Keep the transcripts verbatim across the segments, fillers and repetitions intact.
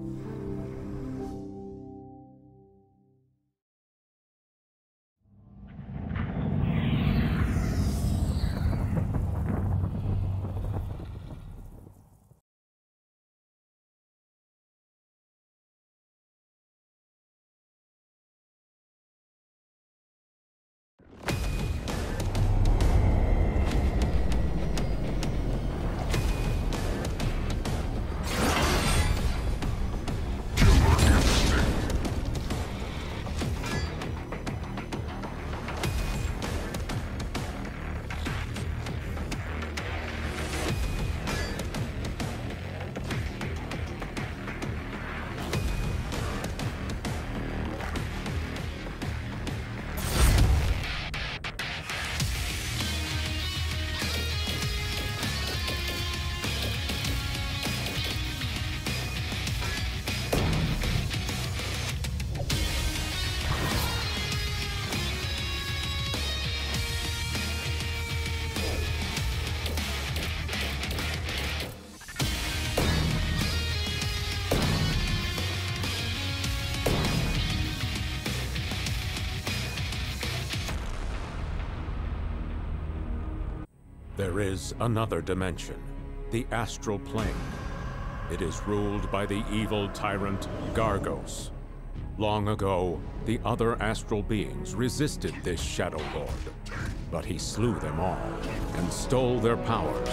There is another dimension, the astral plane. It is ruled by the evil tyrant Gargos. Long ago, the other astral beings resisted this Shadow Lord, but he slew them all and stole their powers.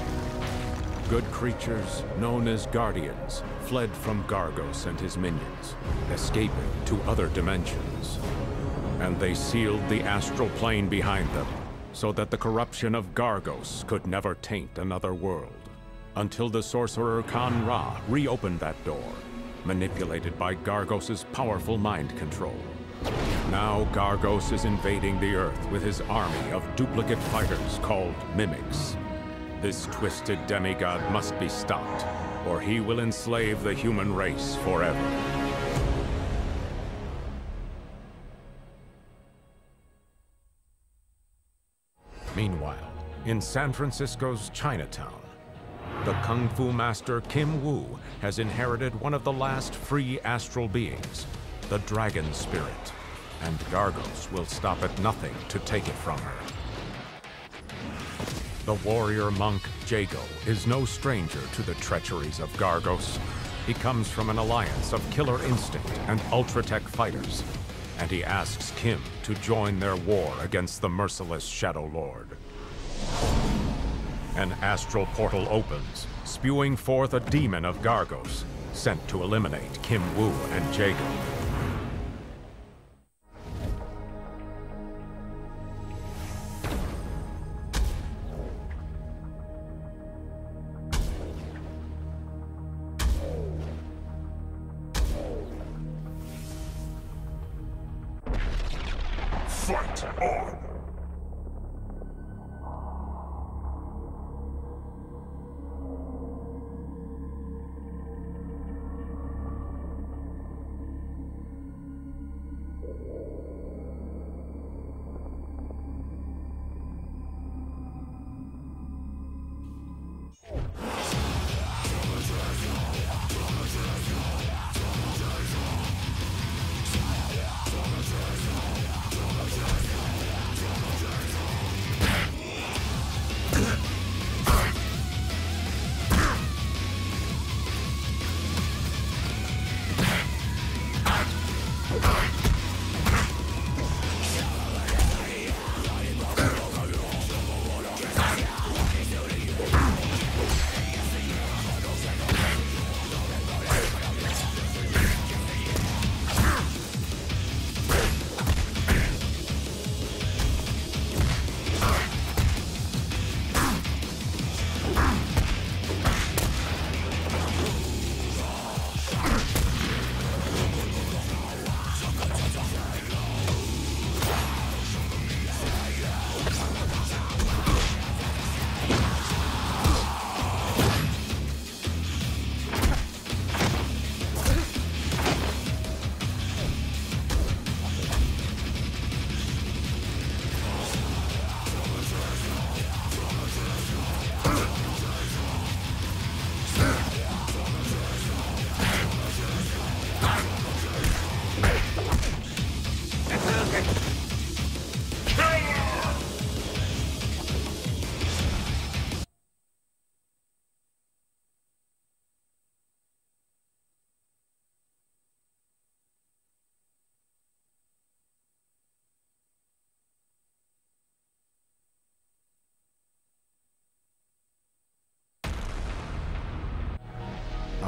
Good creatures, known as Guardians, fled from Gargos and his minions, escaping to other dimensions. And they sealed the astral plane behind them, so that the corruption of Gargos could never taint another world, until the sorcerer Khan Ra reopened that door, manipulated by Gargos' powerful mind control. Now Gargos is invading the Earth with his army of duplicate fighters called Mimics. This twisted demigod must be stopped, or he will enslave the human race forever. Meanwhile, in San Francisco's Chinatown, the Kung Fu master Kim Wu has inherited one of the last free astral beings, the Dragon Spirit, and Gargos will stop at nothing to take it from her. The warrior monk Jago is no stranger to the treacheries of Gargos. He comes from an alliance of Killer Instinct and Ultratech fighters, and he asks Kim to join their war against the merciless Shadow Lord. An astral portal opens, spewing forth a demon of Gargos, sent to eliminate Kim Wu and Jago. Fight on!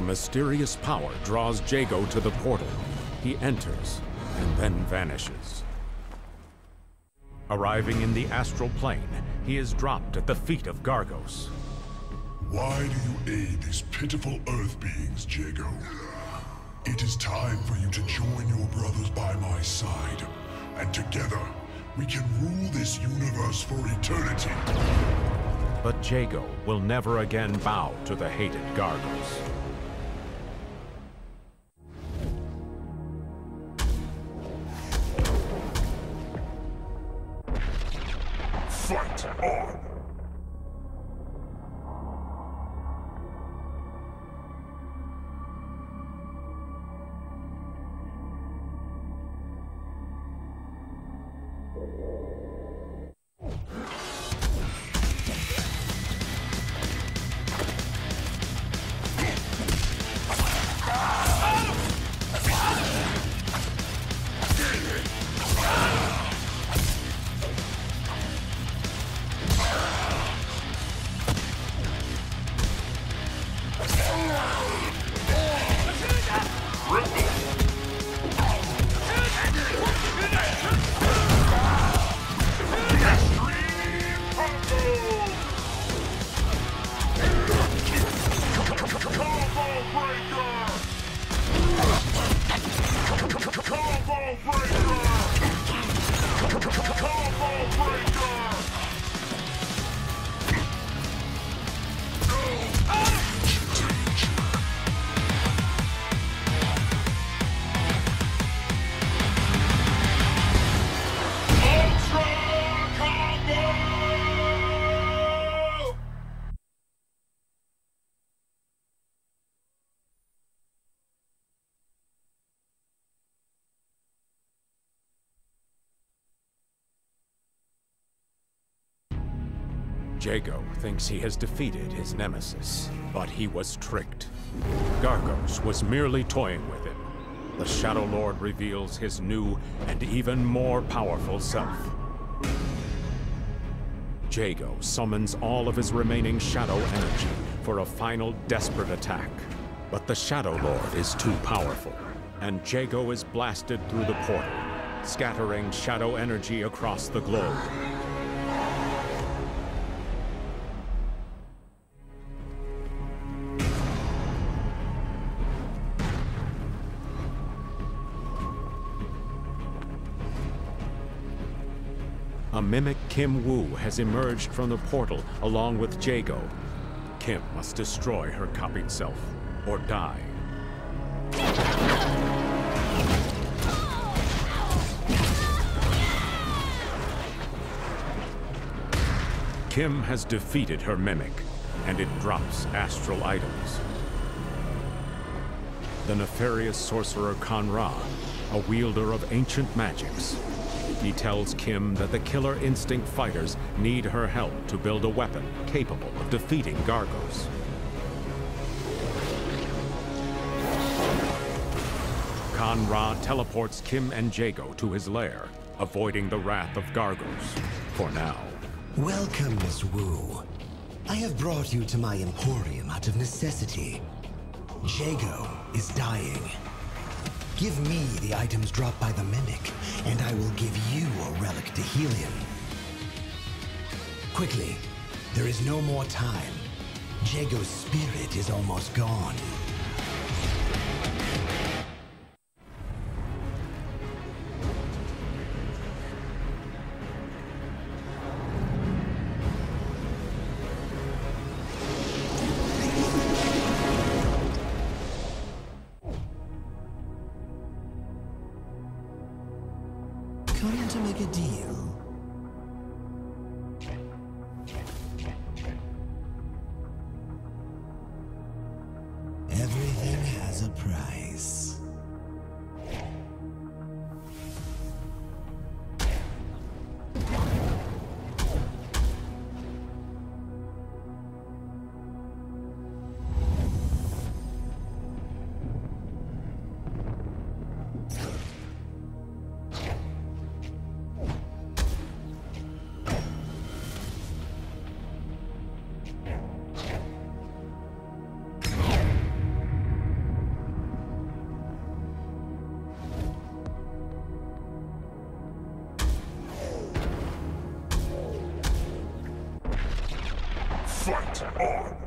mysterious power draws Jago to the portal. He enters and then vanishes. Arriving in the astral plane, he is dropped at the feet of Gargos. Why do you aid these pitiful Earth beings, Jago? It is time for you to join your brothers by my side, and together we can rule this universe for eternity. But Jago will never again bow to the hated Gargos. Fight on! Jago thinks he has defeated his nemesis, but he was tricked. Gargos was merely toying with him. The Shadow Lord reveals his new and even more powerful self. Jago summons all of his remaining shadow energy for a final desperate attack. But the Shadow Lord is too powerful, and Jago is blasted through the portal, scattering shadow energy across the globe. A mimic Kim Wu has emerged from the portal along with Jago. Kim must destroy her copied self, or die. Kim has defeated her mimic, and it drops astral items. The nefarious sorcerer Kan-Ra, a wielder of ancient magics. He tells Kim that the Killer Instinct fighters need her help to build a weapon capable of defeating Gargos. Kan-Ra teleports Kim and Jago to his lair, avoiding the wrath of Gargos, for now. Welcome, Miss Wu. I have brought you to my emporium out of necessity. Jago is dying. Give me the items dropped by the Mimic, and I will give you a relic to heal him. Quickly, there is no more time. Jago's spirit is almost gone. Come to make a deal. Everything has a price. Fight on!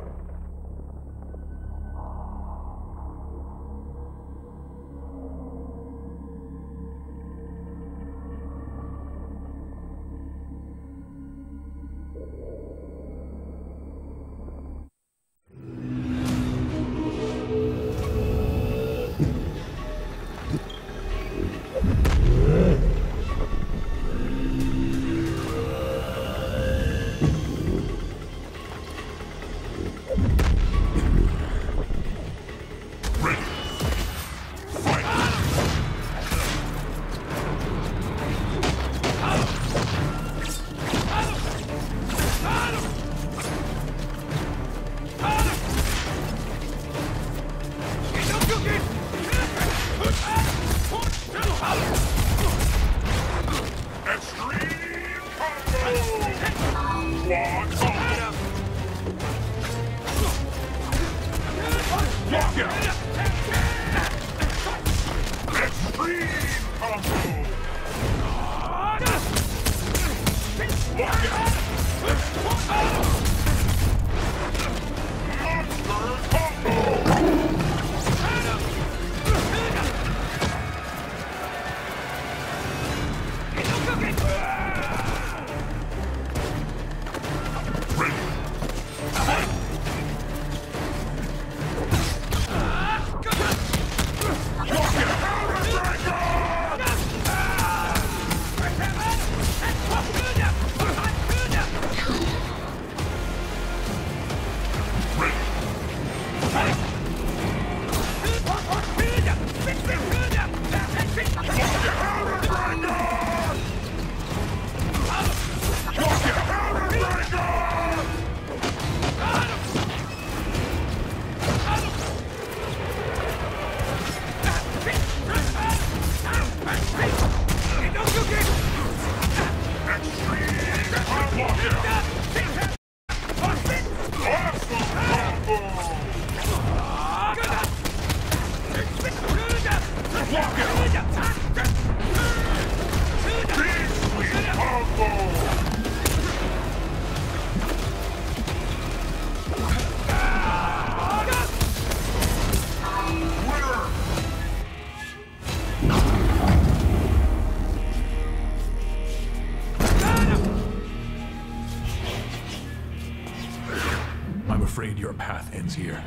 I'm afraid your path ends here.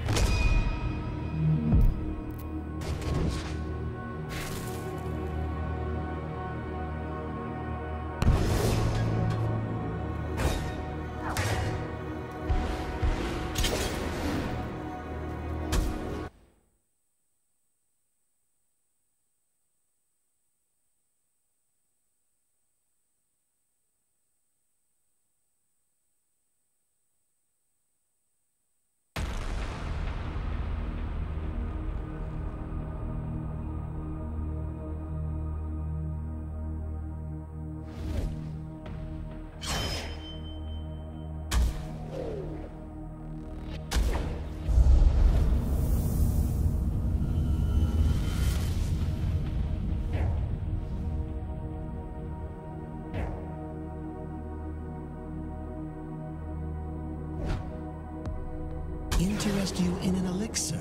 Interest you in an elixir?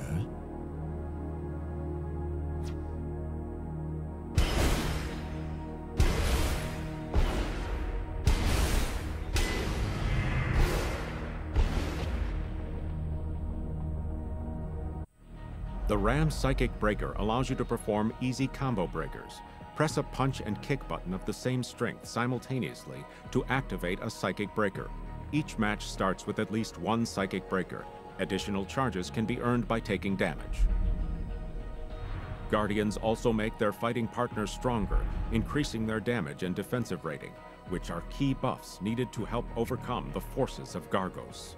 The Ram Psychic Breaker allows you to perform easy combo breakers. Press a punch and kick button of the same strength simultaneously to activate a Psychic Breaker. Each match starts with at least one Psychic Breaker. Additional charges can be earned by taking damage. Guardians also make their fighting partners stronger, increasing their damage and defensive rating, which are key buffs needed to help overcome the forces of Gargos.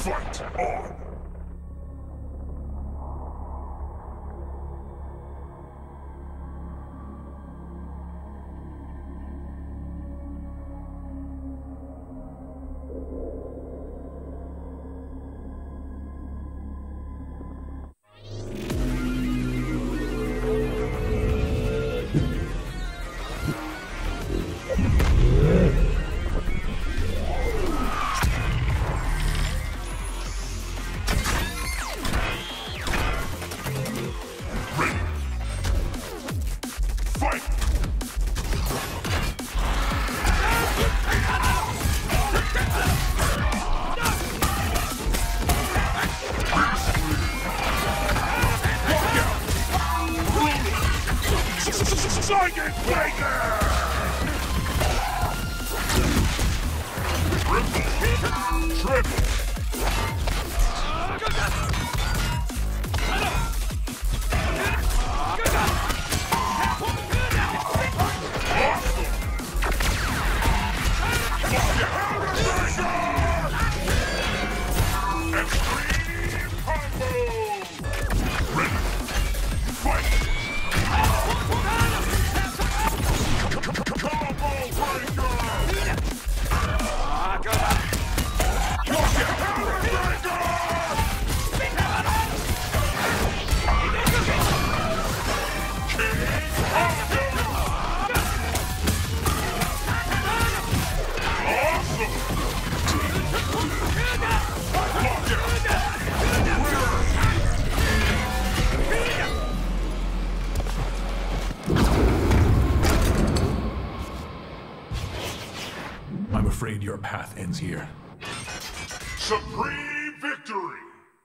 Fight on! Giant Breaker! Triple! Triple! I'm afraid your path ends here. Supreme victory!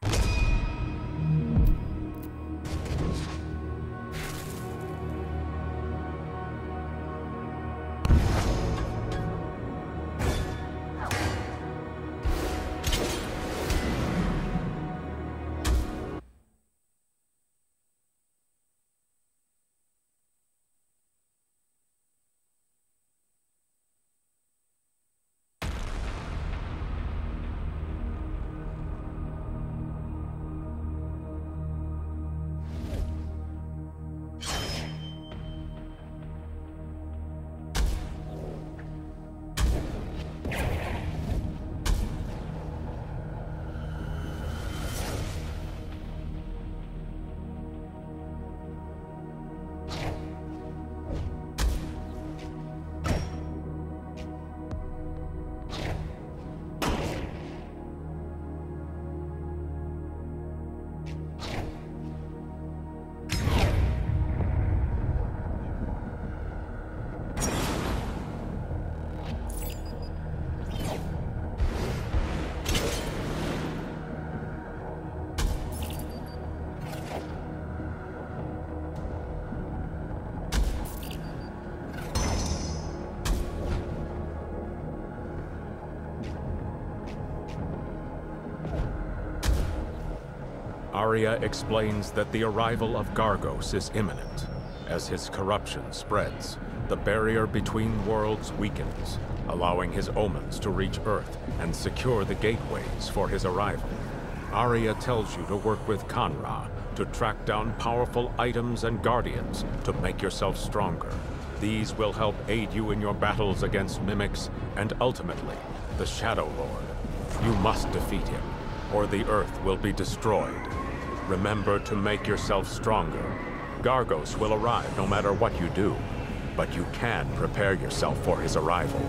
Arya explains that the arrival of Gargos is imminent. As his corruption spreads, the barrier between worlds weakens, allowing his omens to reach Earth and secure the gateways for his arrival. Arya tells you to work with Khanra to track down powerful items and guardians to make yourself stronger. These will help aid you in your battles against mimics and ultimately, the Shadow Lord. You must defeat him, or the Earth will be destroyed. Remember to make yourself stronger. Gargos will arrive no matter what you do, but you can prepare yourself for his arrival.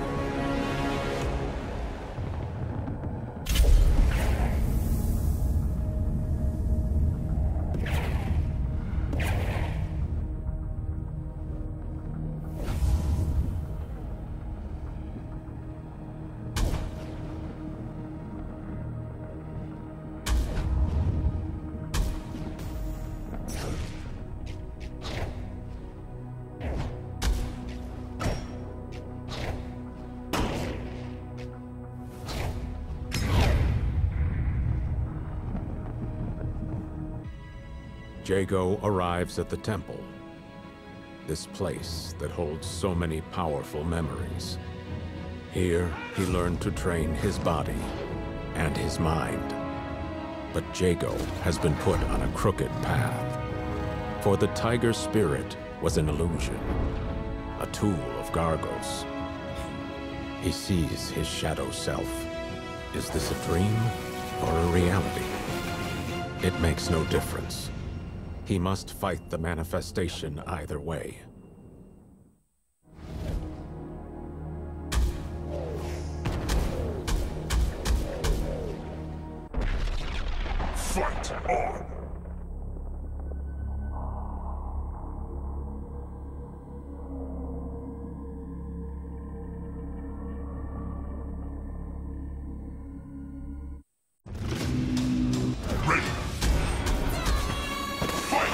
Jago arrives at the temple. This place that holds so many powerful memories. Here, he learned to train his body and his mind. But Jago has been put on a crooked path. For the Tiger Spirit was an illusion, a tool of Gargos. He sees his shadow self. Is this a dream or a reality? It makes no difference. He must fight the manifestation either way. Fight on! Ready! Fight!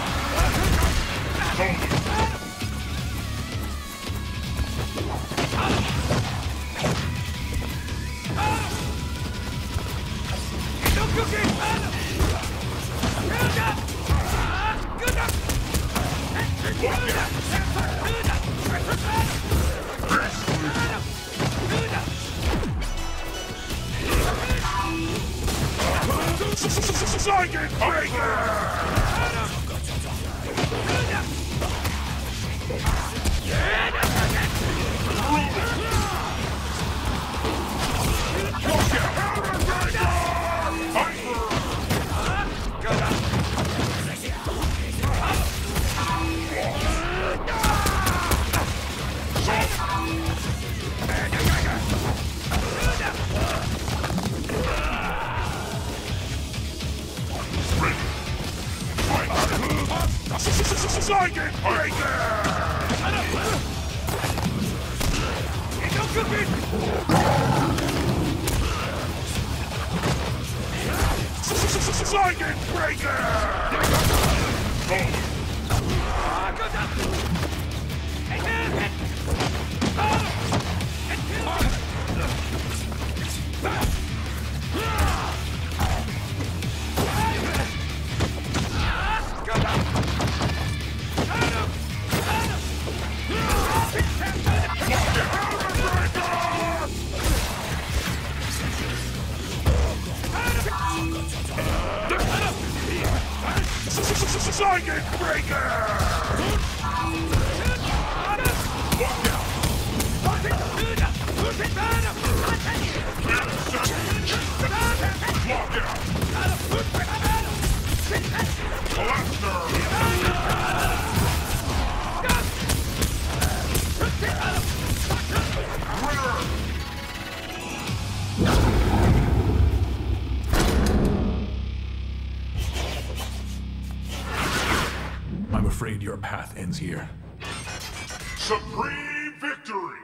Psychic Breaker! Psychic Breaker! Psychic Breaker! Psychic Breaker! I'm afraid your path ends here. Supreme victory!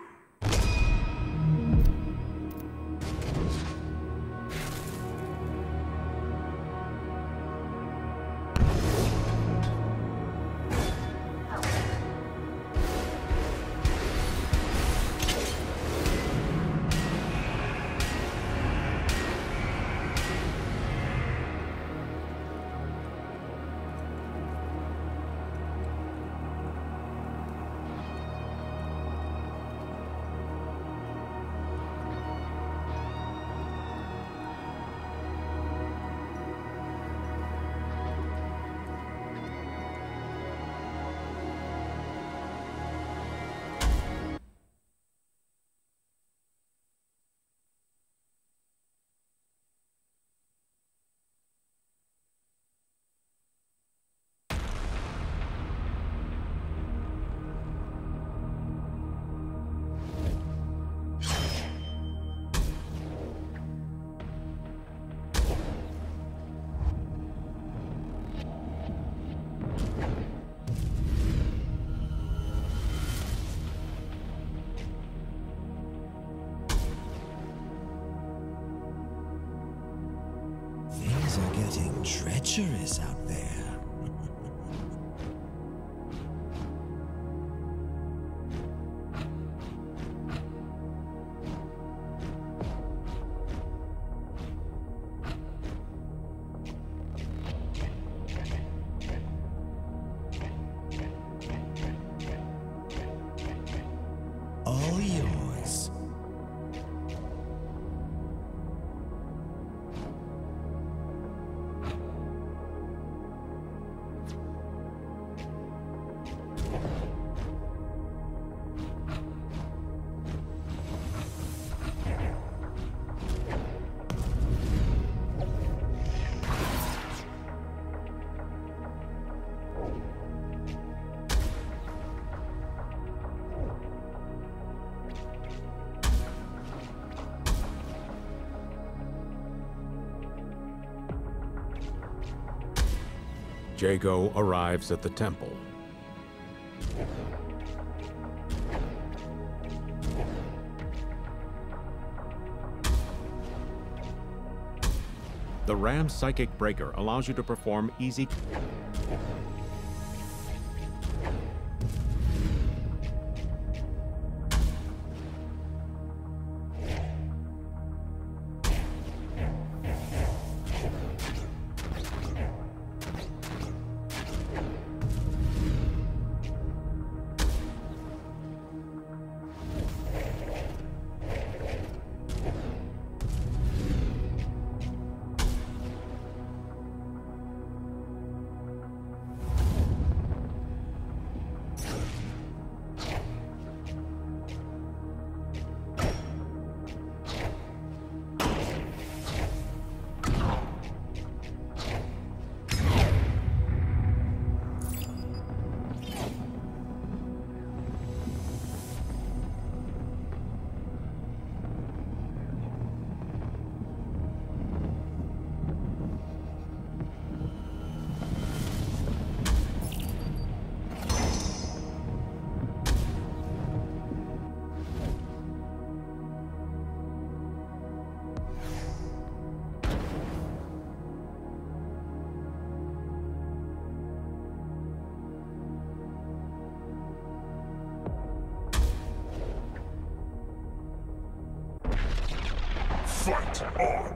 Things are getting treacherous out there. All yours. Jago arrives at the temple. The Ram Psychic Breaker allows you to perform easy... Fight on!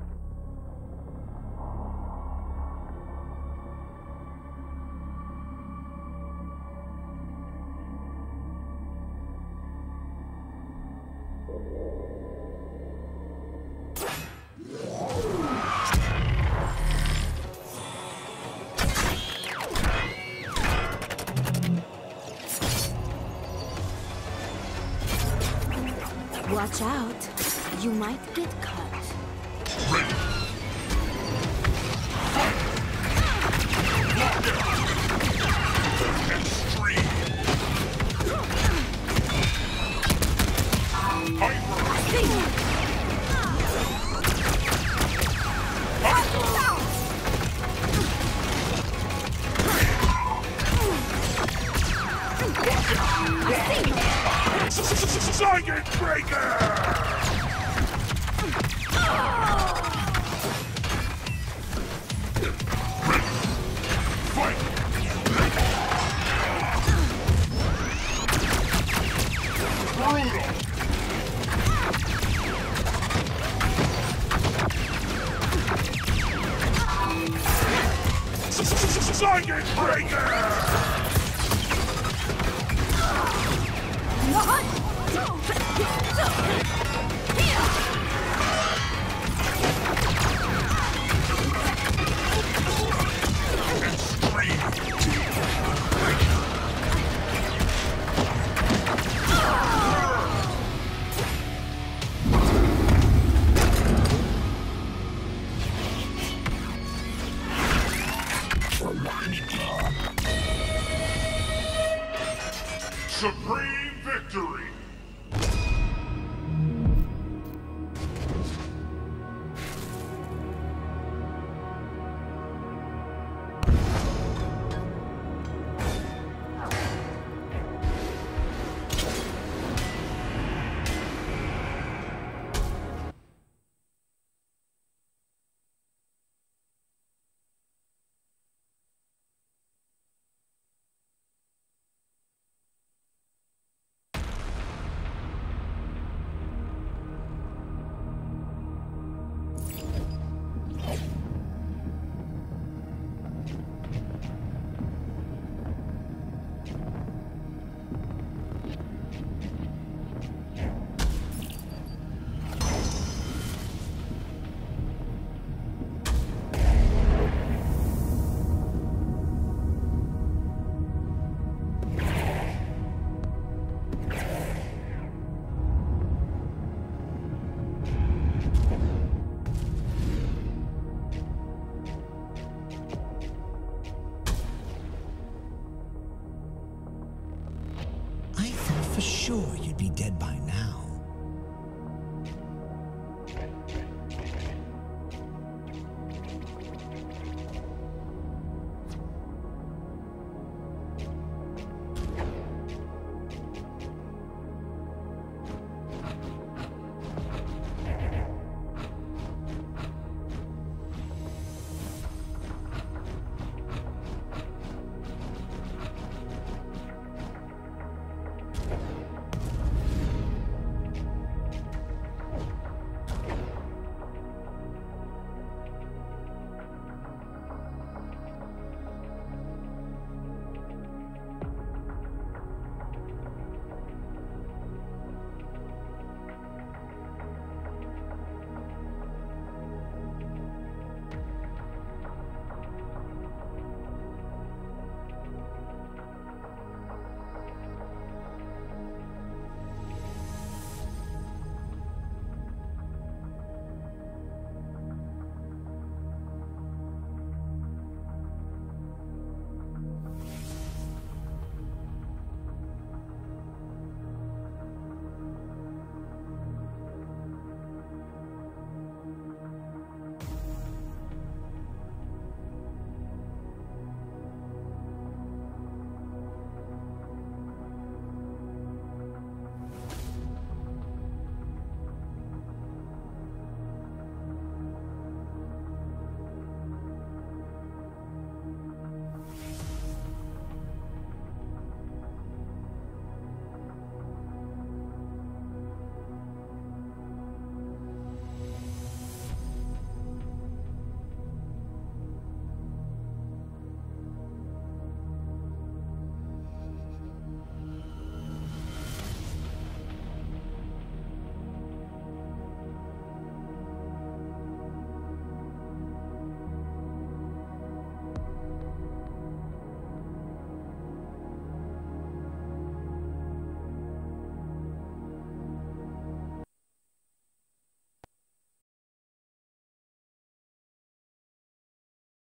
Watch out. You might get cut. Ready! Extreme! Psychic Breaker! Psychic Breaker!